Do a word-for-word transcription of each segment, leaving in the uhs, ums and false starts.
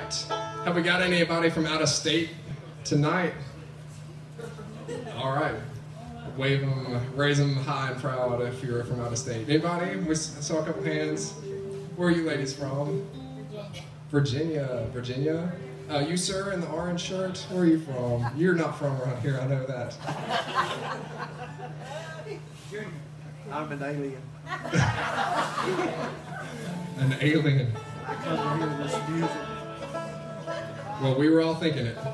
right. Have we got anybody from out of state tonight? All right. Wave them, raise them high and proud if you're from out of state. Anybody? We saw a couple hands. Where are you ladies from? Virginia. Virginia? Uh, you, sir, in the orange shirt, where are you from? You're not from around here, I know that. I'm an alien. An alien. I come to hear this music. Well, we were all thinking it.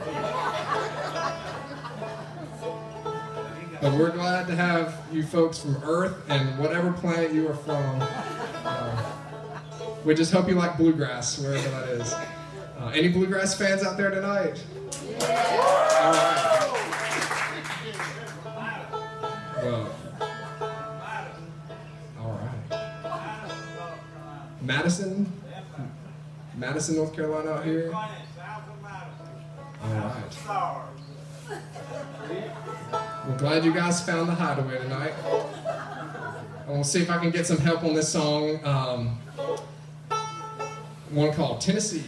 But we're glad to have you folks from Earth and whatever planet you are from. Uh, we just hope you like bluegrass, wherever that is. Uh, any bluegrass fans out there tonight? Yeah. All right. Well, all right. Madison? Madison, North Carolina out here? All right. We're glad you guys found the hideaway tonight. And we'll see if I can get some help on this song. Um, one called Tennessee.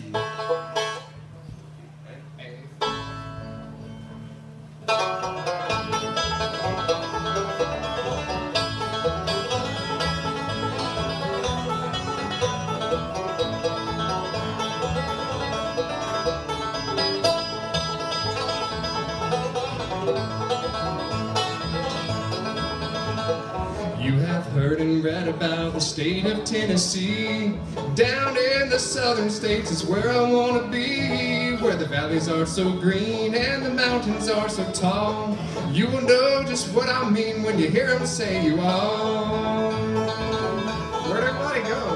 You have heard and read about the state of Tennessee. Down in the southern states is where I want to be, where the valleys are so green and the mountains are so tall. You will know just what I mean when you hear them say you are. Where'd everybody go?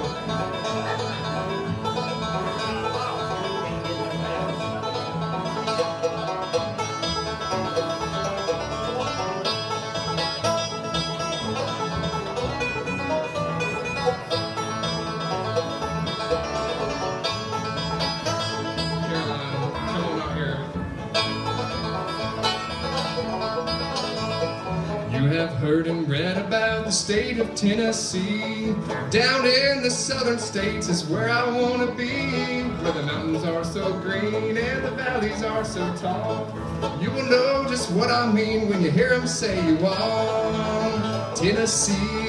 You have heard and read about the state of Tennessee. Down in the southern states is where I want to be, where the mountains are so green and the valleys are so tall. You will know just what I mean when you hear them say you are Tennessee.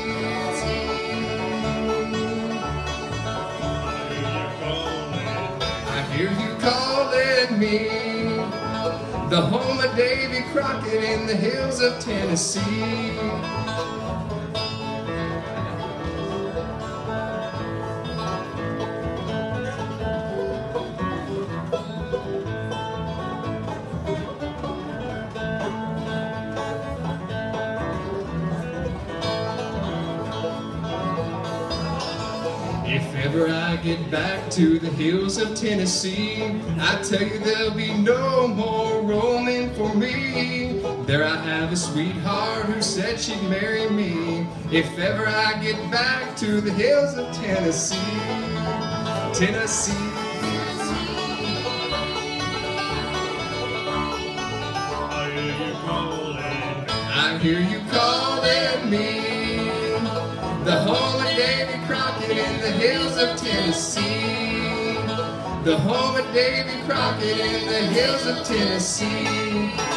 I hear you calling me, the home of Davy Crockett in the hills of Tennessee. If ever I get back to the hills of Tennessee, I tell you there'll be no more roaming for me. There I have a sweetheart who said she'd marry me. If ever I get back to the hills of Tennessee, Tennessee. I hear you calling me, the home of Davy Crockett in the hills of Tennessee. The home of Davy Crockett in the hills of Tennessee.